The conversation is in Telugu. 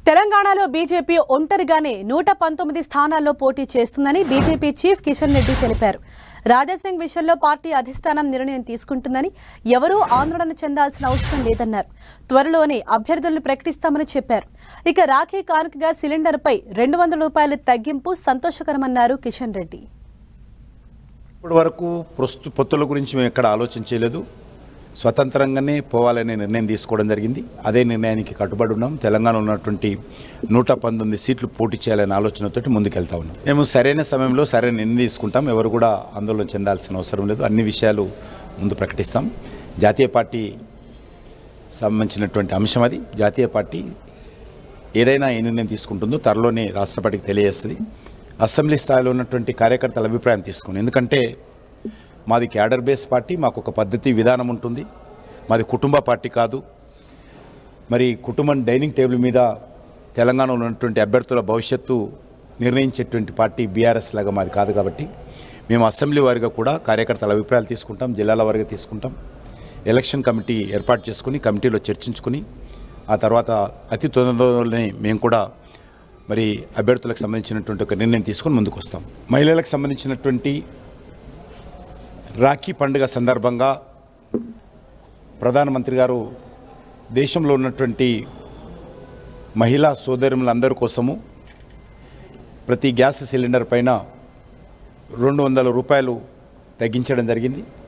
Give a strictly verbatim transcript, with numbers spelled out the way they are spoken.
తెలంగాణలో బీజేపీ ఒంటరిగానే నూట పంతొమ్మిది స్థానాల్లో పోటీ చేస్తుందని బీజేపీ చీఫ్ కిషన్ రెడ్డి తెలిపారు. రాజాసింగ్ విషయంలో పార్టీ అధిష్టానం నిర్ణయం తీసుకుంటుందని, ఎవరూ ఆందోళన చెందాల్సిన అవసరం లేదన్నారు. త్వరలోనే అభ్యర్థులను ప్రకటిస్తామని చెప్పారు. ఇక రాఖీ కానుకగా సిలిండర్పై రెండు వందల రూపాయలు తగ్గింపు సంతోషకరమన్నారు కిషన్ రెడ్డి. ఇప్పటి వరకు ప్రస్తు పొత్తుల గురించి మేము ఎక్కడ ఆలోచించలేదు. స్వతంత్రంగానే పోవాలనే నిర్ణయం తీసుకోవడం జరిగింది. అదే నిర్ణయానికి కట్టుబడి ఉన్నాం. తెలంగాణలో ఉన్నటువంటి నూట పంతొమ్మిది సీట్లు పోటీ చేయాలనే ఆలోచనతో ముందుకెళ్తా ఉన్నాం. మేము సరైన సమయంలో సరైన నిర్ణయం తీసుకుంటాం. ఎవరు కూడా ఆందోళన చెందాల్సిన అవసరం లేదు. అన్ని విషయాలు ముందు ప్రకటిస్తాం. జాతీయ పార్టీ సంబంధించినటువంటి అంశం అది. జాతీయ పార్టీ ఏదైనా ఏ నిర్ణయం తీసుకుంటుందో త్వరలోనే రాష్ట్ర పార్టీకి తెలియజేస్తుంది. అసెంబ్లీ స్థాయిలో ఉన్నటువంటి కార్యకర్తల అభిప్రాయం తీసుకుని, ఎందుకంటే మాది క్యాడర్ బేస్ పార్టీ, మాకు ఒక పద్ధతి విధానం ఉంటుంది. మాది కుటుంబ పార్టీ కాదు. మరి కుటుంబం డైనింగ్ టేబుల్ మీద తెలంగాణలో ఉన్నటువంటి అభ్యర్థుల భవిష్యత్తు నిర్ణయించేటువంటి పార్టీ బీఆర్ఎస్ లాగా మాది కాదు. కాబట్టి మేము అసెంబ్లీ వారిగా కూడా కార్యకర్తల అభిప్రాయాలు తీసుకుంటాం, జిల్లాల వారిగా తీసుకుంటాం. ఎలక్షన్ కమిటీ ఏర్పాటు చేసుకుని కమిటీలో చర్చించుకుని ఆ తర్వాత అతి తొందరలోనే మేము కూడా మరి అభ్యర్థులకు సంబంధించినటువంటి ఒక నిర్ణయం తీసుకొని ముందుకు వస్తాం. మహిళలకు సంబంధించినటువంటి రాఖీ పండుగ సందర్భంగా ప్రధానమంత్రి గారు దేశంలో ఉన్నటువంటి మహిళా సోదరులందరి కోసము ప్రతి గ్యాస్ సిలిండర్ పైన రెండు వందల రూపాయలు తగ్గించడం జరిగింది.